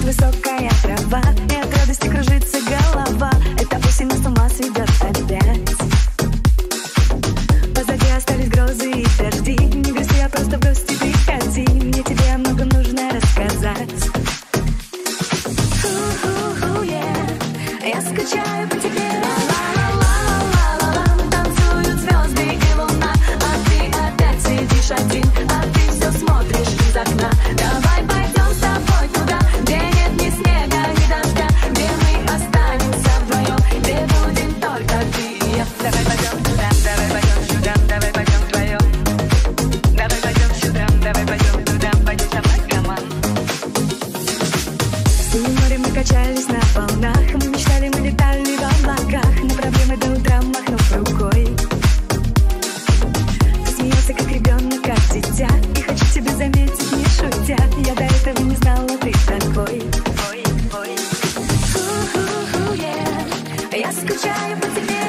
высокая трава, и от радости кружится голова. Это осень нас с ума сведет опять. Позади остались грозы и дожди. Не грусти, а просто в гости приходи. Мне тебе много нужно рассказать. Я скучаю по тебе. Танцуют звезды и луна, а ты опять сидишь один, а ты все смотришь из окна. Давай пойдем с тобой туда, где нет ни снега, ни дождя, где мы останемся вдвоем, где будем только ты и я. Давай пойдем туда, давай пойдем сюда, давай пойдем вдвоем. Давай пойдем сюда, давай пойдем туда, пойдем со мной, команд. В синем море мы качались на волнах, мы мечтали, мы летали в облаках, на проблемы до утра махнув рукой. Ты смеялся, как ребенок, как дитя, и хочу тебе заметить, не шутя, я до этого не знала, ты такой. Я скучаю по тебе.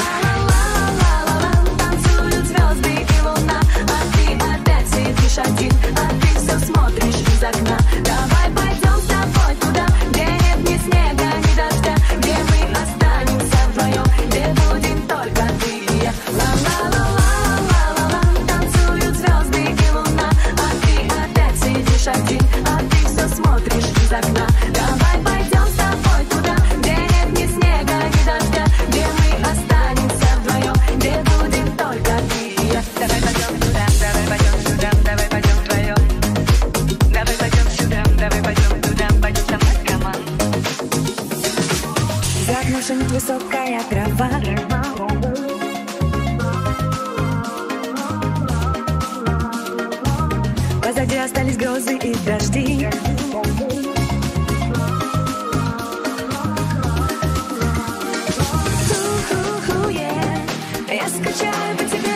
Танцуют звезды и луна, а ты опять сидишь один, а ты все смотришь из окна. Давай пойдем с тобой туда, где нет ни снега, ни дождя, где мы останемся вдвоем, где будем только ты и я. Танцуют звезды и луна, а ты опять сидишь один, а ты все смотришь из окна. Давай пойдем с тобой туда, где нет ни снега, ни дождя, где мы останемся вдвоем, где будем только ты и я. Давай пойдем туда, давай пойдем сюда, давай пойдем вдвоем. Давай пойдем сюда, давай пойдем туда, пойдем со мной, команд. За окном шумит высокая трава. Позади остались грозы и дожди. Я скучаю по тебе.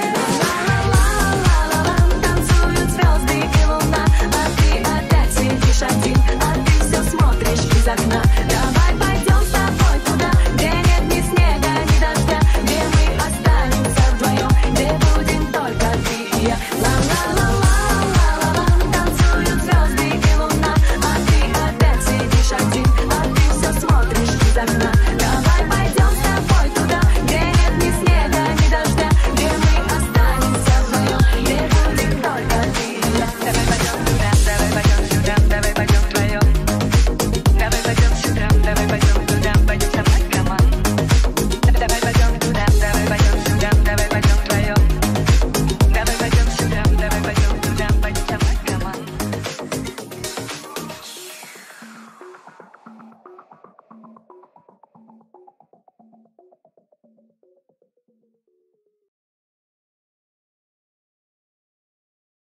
Танцуют звезды и луна, а ты опять сидишь один, а ты все смотришь из окна. Давай пойдем с тобой туда, где нет ни снега, ни дождя, где мы останемся вдвоем, где будем только ты и я.